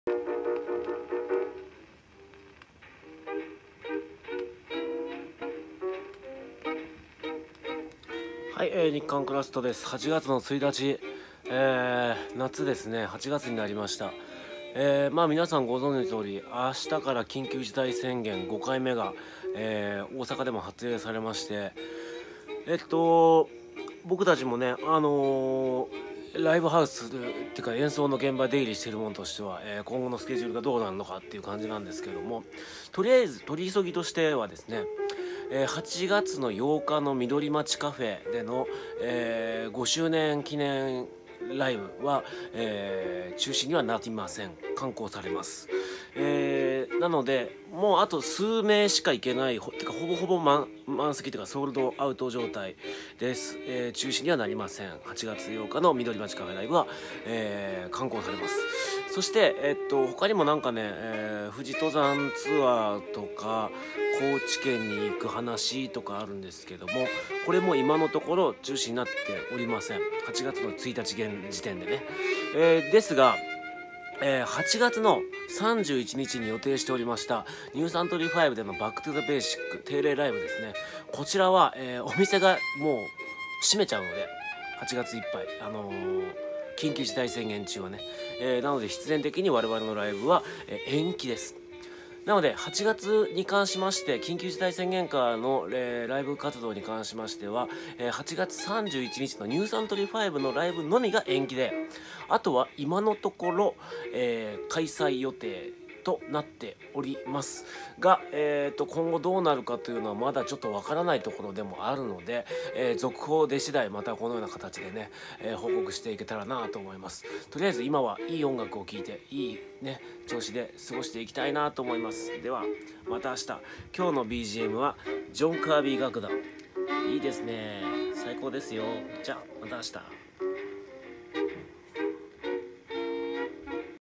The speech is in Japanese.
はい、日刊クラストです。8月の1日、夏ですね。8月になりました。皆さんご存知の通り、明日から緊急事態宣言5回目が、大阪でも発令されまして、僕たちもね、ライブハウスっていうか演奏の現場出入りしているものとしては、今後のスケジュールがどうなるのかっていう感じなんですけども、とりあえず取り急ぎとしてはですね、8月の8日の緑町カフェでの、5周年記念ライブは、中止にはなりません。敢行されます。なのでもうあと数名しか行けないてかほぼほぼ満席というかソールドアウト状態です。中止にはなりません。8月8日の緑町カフェライブは、敢行されます。そして、他にもなんかね、富士登山ツアーとか高知県に行く話とかあるんですけども、これも今のところ中止になっておりません。8月の1日現時点でね、ですが8月の31日に予定しておりましたニューサントリー5でのバックトゥザベーシック定例ライブですね。こちらは、お店がもう閉めちゃうので、8月いっぱい緊急事態宣言中はね、なので必然的に我々のライブは、延期です。なので8月に関しまして緊急事態宣言下の、ライブ活動に関しましては、8月31日のニューサントリー5のライブのみが延期で、あとは今のところ、開催予定となっておりますが、今後どうなるかというのはまだちょっとわからないところでもあるので、続報出次第またこのような形でね、報告していけたらなと思います。とりあえず今はいい音楽を聴いていいね調子で過ごしていきたいなと思います。ではまた明日。今日の BGM はジョン・カービー楽団。いいですね、最高ですよ。じゃあまた明日。